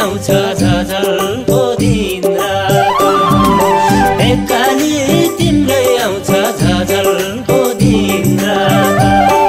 आउँछ झझलको दिन रात एक्काली तिम्रै आउँछ झझलको दिन रात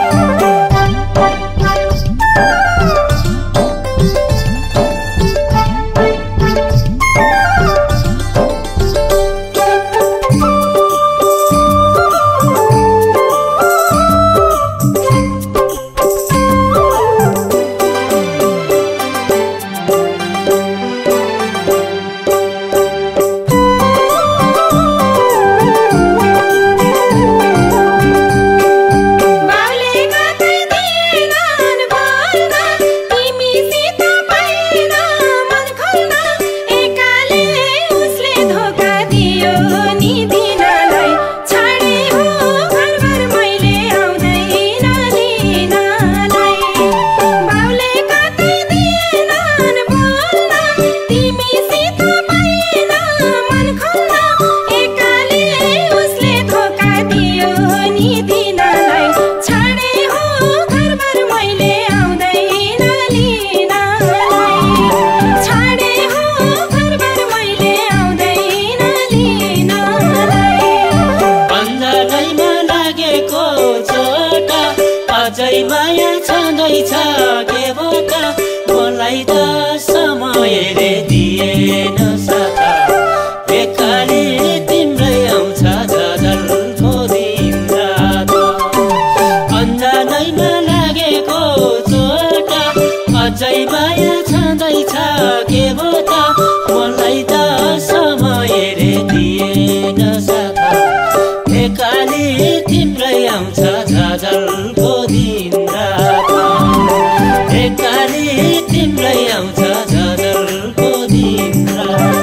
अझै माया छँदैछ के भो त मलाई त समयले दिएन साथा एक्काली तिम्रै आउँछ झझलको दिन रात अन्जानैमा लागेको चोट अझै माया छँदैछ के भो त मलाई त समयले दिएन साथा एक्काली तिम्रै आउँछ झझलको दिन रात एक्काली तिम्रै आउँछ झझलको दिन रात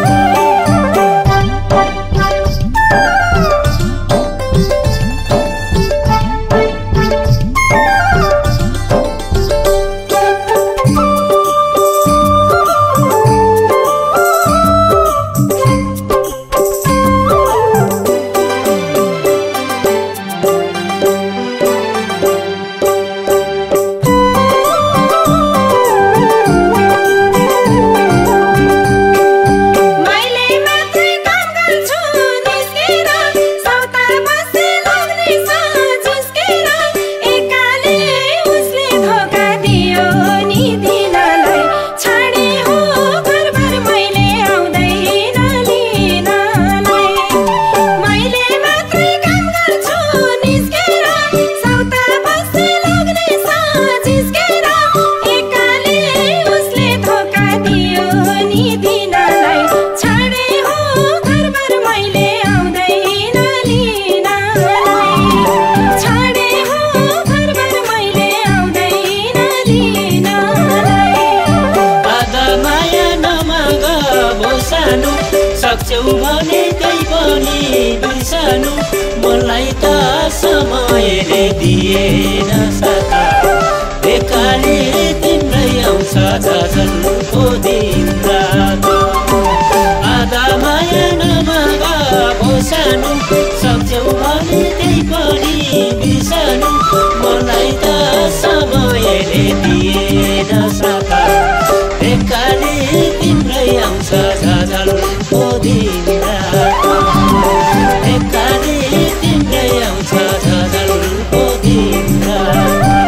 सक्छौ भने त्यही पनि बिर्सनु मलाई त समयले दिएन साथा एक्काली तिम्रै आउँछ झझलको दिन रात आधा माया नमाग भोसानु सक्छौ भने त्यही पनि बिर्सनु मलाई त समयले दिएन साथा एक्काली तिम्रै आउँछ झझलको दिन रात एक्काली तिम्रै आउँछ झझलको दिन रात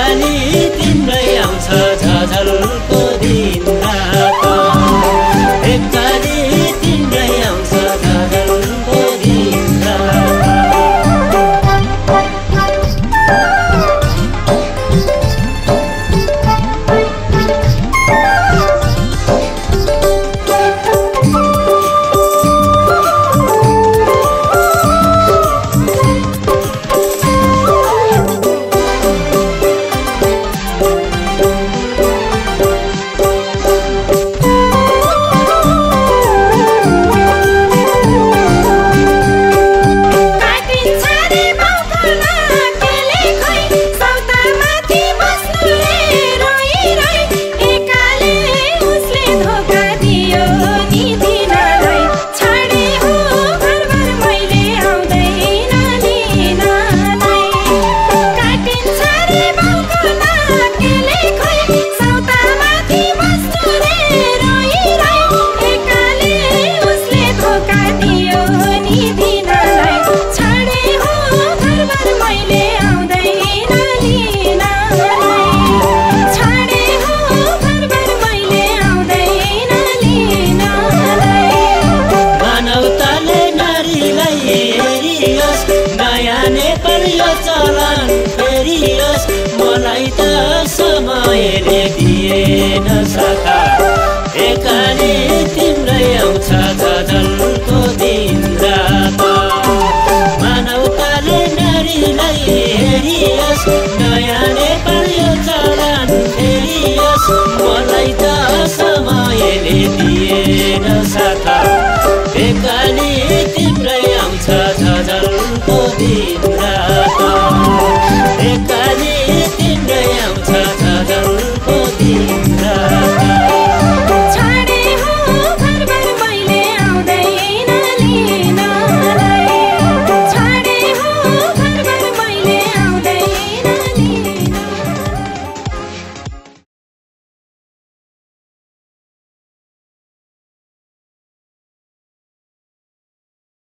एकाली तिम्रै आउँछ झझलको दिन रात एकाली तिम्रै आउँछ झझलको दिन रात चलन फेरियोस् मलाई त समयले दिएन सखा एकाली तिम्रै आउँछ झझलको दिन रात मानवताले नारीलाई हेरियोस् नयाँ नेपाल यो चलन फेरियोस् मलाई त समयले दिएन सखा